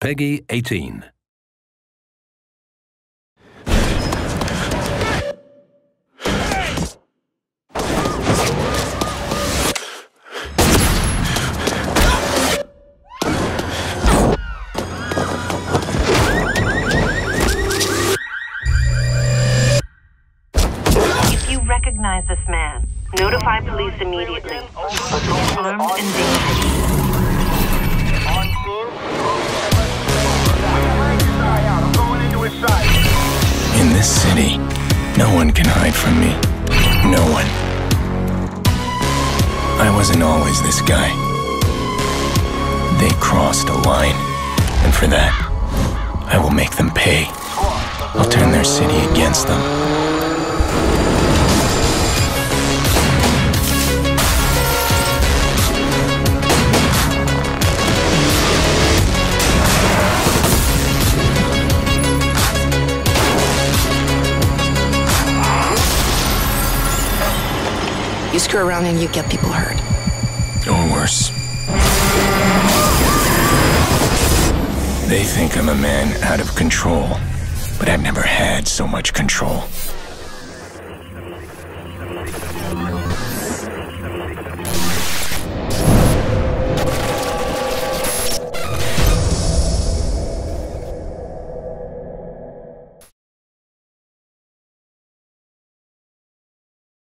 Peggy 18. If you recognize this man, notify police immediately. Armed and dangerous. In this city, no one can hide from me. No one. I wasn't always this guy. They crossed a line, and for that, I will make them pay. I'll turn their city against them. You screw around and you get people hurt. Or worse. They think I'm a man out of control, but I've never had so much control.